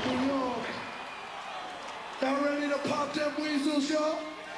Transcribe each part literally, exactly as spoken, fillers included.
New York. Y'all ready to pop them weasels, y'all?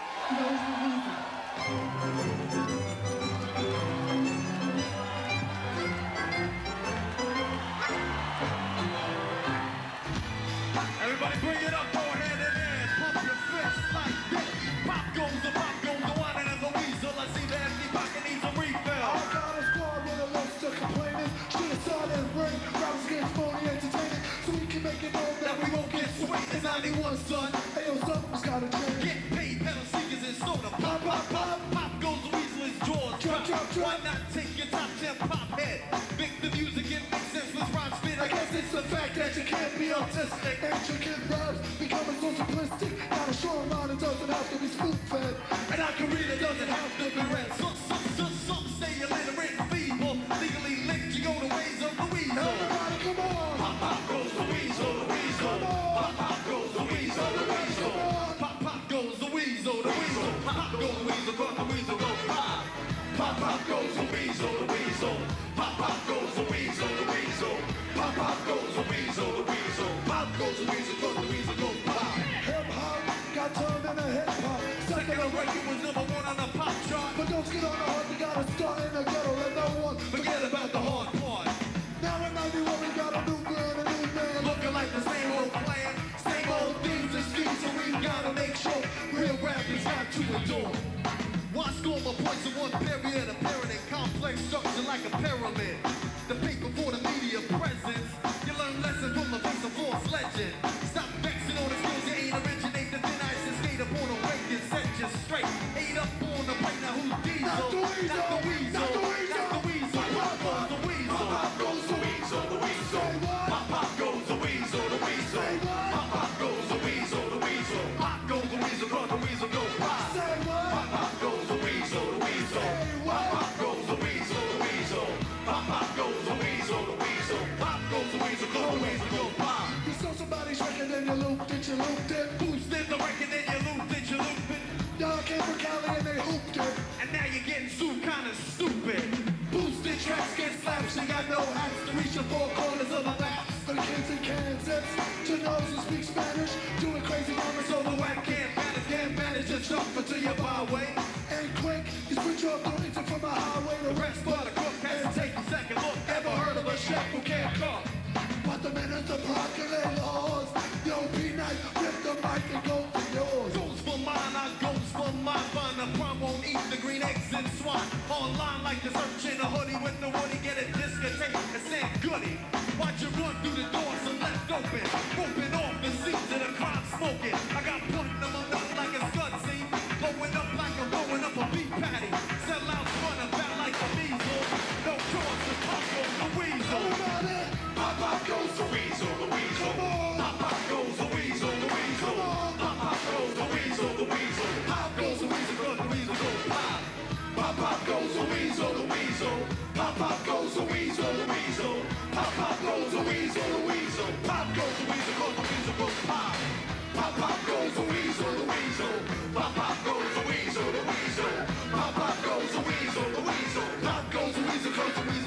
Everybody bring it up, go hand in hand, pump your fists like this. Pop goes the pop goes the one and the weasel. I see the empty pocket needs a refill. I got a squad with a list of complainers. Should've saw this ring, rappers get phony entertaining, so we can make it known that we won't get swayed. It's ninety-one, son. Hey, yo, something's gotta change. Get paid, pedal seekers and soda. Pop, pop, pop, pop goes the weasel, his jaws drop. Drop, drop. Why not take your top ten pop head? Make the music and make senseless rhymes spit. I guess it's the fact that you can't be autistic. Intricate raps becoming so simplistic. Got a short line, it doesn't have to be spoon-fed. And I can read it doesn't have to be read. Some, some, some, some say illiterate and feeble. Legally linked, you go the ways of the weasel. Everybody, come on! Pop, pop goes the weasel, the weasel. Pop, pop goes the weasel, the weasel. Pop, pop goes the weasel, the weasel. Pop goes the weasel, cause the weasel goes pop. Pop, pop goes the weasel, the weasel. Pop, pop goes the weasel, the weasel. Pop, pop goes the weasel, the weasel. Pop goes the weasel, cause the weasel goes pop. Hip-hop got turned into hip-hop. Second of record was number one on the pop chart. But don't get on the heart, you gotta start in the ghetto. Let no one Forget about the hard part. Now it might be what we got a new girl, a new man. Looking like the same old plan, same old things and schemes, so we gotta make sure real rap is not to adore. Why score my points in one period, appearing in complex structure like a pyramid? The paper for the media presence. You learn lessons from the face of false legend. Stop vexing on the skills you ain't originate. The thin ice and skate up on a wake and set you straight. Eight up on the plate, now who's diesel? Not the weasel, Not the weasel, not the weasel. Not the weasel. Pop goes the weasel. Pop goes the weasel, the weasel. Say what? Pop pop goes the weasel, the weasel. Say what? Pop pop goes the weasel, the weasel. Pop goes the weasel, cause the weasel goes pop. Say what? Pop pop goes the weasel, the weasel. Say what? Pop pop goes the weasel, the weasel. Pop pop goes the weasel, the weasel. Pop goes the weasel, cause the weasel goes pop. You saw somebody's record and you looped it, you looped it. Boosted the record and you looped it, you looped it. Y'all came from Cali and they hooped it. And now you're getting sued kinda stupid. Boosted tracks get slapped, she got no hats to reach the four corners of the map. For the kids in Kansas, to those who speak Spanish, doing crazy numbers So over the whack can't manage, can't manage to jump into your byway. and quick. You switch off the engine from a highway to rest But a crook has to take a second look. Ever heard of a chef who can't cook? But the minutes of broccoli laws. Yo, P-Night, rip the mic and go for yours. Goes for mine, I goes for mine. Find a prom, won't eat the green eggs and swine. Online like the search in a hoodie with the woody. Get a discotheque and sand goodie. Watch you run through the doors and left open. Roping off the seats of the crowd smoking. I got putting them on up like a scud scene. Blowing up like I'm blowing up a beef patty. Sell out front about like a measles. No choice, the pop goes the weasel. Everybody, Pop pop goes the weasel, the weasel. Come on. Pop pop goes the weasel, the weasel. Come on. Pop pop goes the weasel, the weasel. Pop goes the weasel, cause the weasel goes pop. Pop pop goes the weasel, the weasel. Pop pop goes the weasel, the weasel. Pop pop goes the weasel, the weasel. Pop goes the weasel, cause the weasel goes pop. Pop pop goes the weasel, the weasel. Pop pop goes the weasel, the weasel. Pop pop goes the weasel, the weasel. Pop goes the weasel, cause the weasel